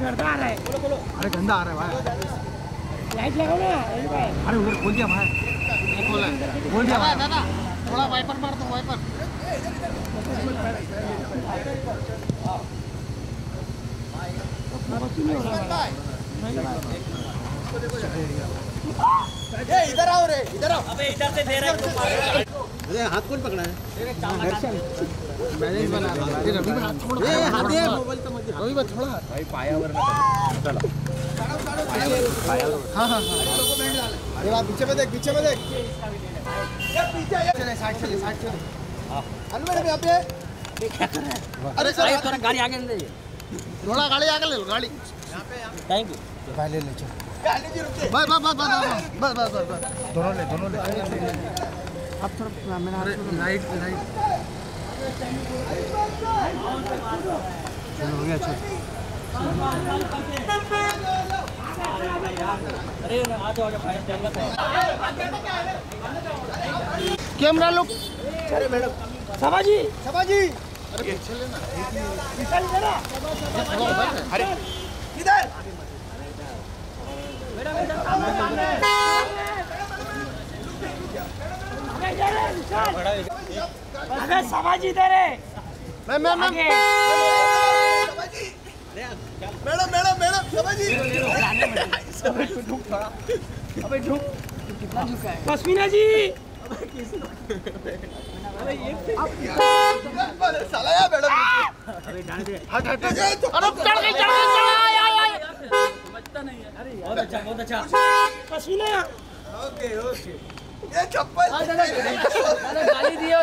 गंदा आ रहा है। अरे गंदा आ रहा है भाई। लाइट लगाओ ना। अरे उधर खोल दिया भाई। खोल दिया दादा। थोड़ा वाइपर मार दो वाइपर। इधर आओ रे, इधर आओ। अबे इधर से दे रहा है। अरे हाथ कौन पकड़ा है? मैंने बना रहा है। रवि हाथ छोड़। हाथ दे मोबाइल का मत। रवि बस थोड़ा भाई पायावर ना चलो। हाँ हाँ हाँ। अरे आप पीछे में देख, पीछे में देख। ये पीछे चले साइड चले साइड चले। अनवर अभी आप ये अरे सर थोड़ा गाड़ी आगे ले थोड़ा गाड़ी आगे ले लो गाड़ी। Thank you. पहले ले चल। गाड़ी जी रुके। बस दोनों ले अब थोड़ा मैंने राइट हो गया अच्छा। अरे आ जाओ भाई जंगल है। Camera look. अरे मैडम सभाजी सभाजी अरे पीछे लेना। निकल जरा। अरे इधर अबे सभाजी इधर है। मैं मैडम सभाजी अबे झुक कितना झुका है पश्मीना जी। साला यार मैडम अरे जाने दे। हट अरे चढ़ गई समझता नहीं है। अरे बहुत अच्छा पश्मीना। ओके ये चप्पल गाली दियो।